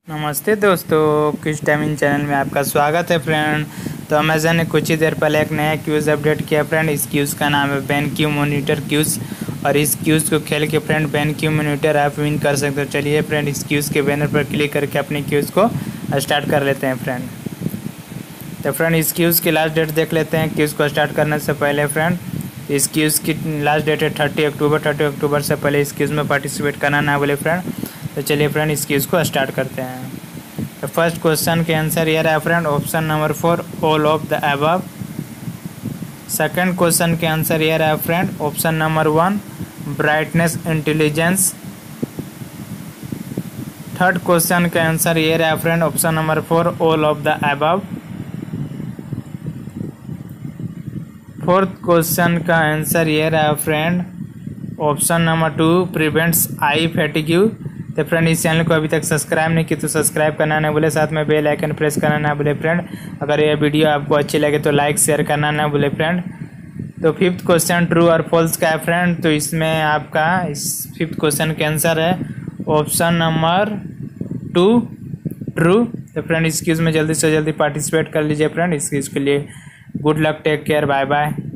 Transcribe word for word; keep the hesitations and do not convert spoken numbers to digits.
नमस्ते दोस्तों, quiz timing channel में आपका स्वागत है फ्रेंड। तो अमेज़न ने कुछ ही देर पहले एक नया क्यूज़ अपडेट किया फ्रेंड। इस क्यूज़ का नाम है बैन क्यू मॉनिटर क्यूज़ और इस क्यूज़ को खेल के फ्रेंड बैन क्यू मॉनिटर आप विन कर सकते हो। चलिए फ्रेंड, इस क्यूज़ के बैनर पर क्लिक करके अपने क्यूज़ को स्टार्ट कर लेते हैं फ्रेंड। तो फ्रेंड, इस क्यूज़ की लास्ट डेट देख लेते हैं। क्यूज़ को स्टार्ट करने से पहले फ्रेंड, इस क्यूज़ की लास्ट डेट है थर्टी अक्टूबर। थर्टी अक्टूबर से पहले इस क्यूज़ में पार्टिसिपेट करना ना बोले फ्रेंड। तो चलिए फ्रेंड, इस क्यूज़ को स्टार्ट करते हैं। तो फर्स्ट क्वेश्चन के आंसर ये रहा friend, option number four, all of the above. Second question के आंसर ये रहा friend, option number one, brightness intelligence. Third question का आंसर ये रहा friend, option number four, all of the above. Fourth question का answer ये रहा friend, option number two, prevents eye fatigue. तो फ्रेंड, इस चैनल को अभी तक सब्सक्राइब नहीं की तो सब्सक्राइब करना ना भूले, साथ में बेल आइकन प्रेस करना ना भूले फ्रेंड। अगर यह वीडियो आपको अच्छी लगे तो लाइक शेयर करना ना भूले फ्रेंड। तो फिफ्थ क्वेश्चन ट्रू और फॉल्स का है फ्रेंड। तो इसमें आपका इस फिफ्थ क्वेश्चन के आंसर है ऑप्शन नंबर टू, ट्रू। तो फ्रेंड, इस क्विज में जल्दी से जल्दी पार्टिसिपेट कर लीजिए फ्रेंड। इस क्विज के लिए good luck, take care, bye bye.